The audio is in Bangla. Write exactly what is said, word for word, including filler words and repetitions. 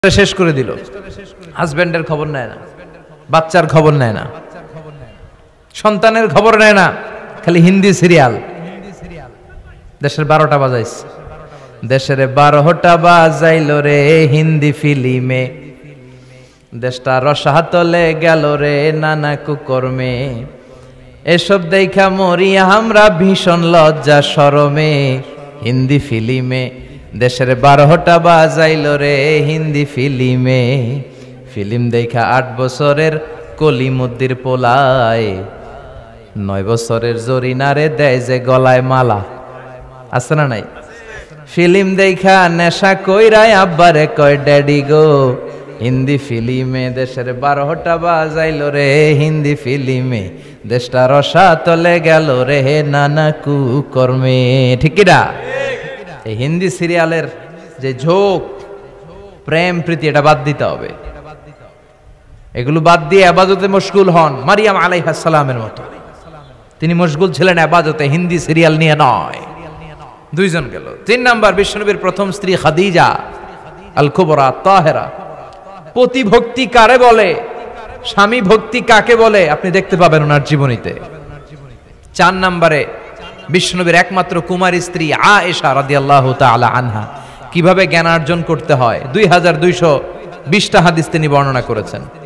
শেষ করে দিল। হাজবেন্ডের খবর নেয় না, বাচ্চার খবর নেয় না, সন্তানের খবর নেয় না, খালি হিন্দি সিরিয়াল। দেশের বারোটা বাজাইছে, দেশের বারোটা বাজাইল রে হিন্দি ফিল্মে, দেশটা রসাতলে গেল রে নানা কুকর্মে। এসব দেখা মরি আমরা ভীষণ লজ্জা শরমে, হিন্দি ফিল্মে দেশের বারোটা বাজাইল রে হিন্দি ফিল্মে। ফিল্ম দেখা আট বছরের কলিমুদ্দির পোলায়, নয় বছরের জরিনারে দেয় যে গলায় মালা, আছে না নাই? ফিল্ম দেখা নেশা কইরায় আব্বারে কয় ড্যাডি গো, হিন্দি ফিল্মে দেশের বারোটা বাজাইল রে হিন্দি ফিল্মে, দেশটা রসা তলে গেল রে নানা কুকর্মে। ঠিক কি না? এই হিন্দি সিরিয়ালের যে ঝোঁক, প্রেম প্রীতি, এটা বাদ দিতে হবে। এগুলো বাদ দিয়ে ইবাদতে মশগুল হন মারিয়াম আলাইহিস সালামের মতো। তিনি মশগুল ছিলেন ইবাদতে, হিন্দি সিরিয়াল নিয়ে নয়। দুইজন গেল। তিন নাম্বার, বিশ্বনবীর প্রথম স্ত্রী খাদিজা আল কুবরা তাহেরা। পতি ভক্তি কারে বলে, স্বামী ভক্তি কাকে বলে, আপনি দেখতে পাবেন ওনার জীবনীতে। চার নাম্বারে, বিশ্বনবীর একমাত্র কুমারী স্ত্রী আয়েশা রাদিয়াল্লাহু তাআলা আনহা, কিভাবে জ্ঞানার্জন করতে হয় দুই হাজার দুইশো বিশটা হাদিস তিনি বর্ণনা করেছেন।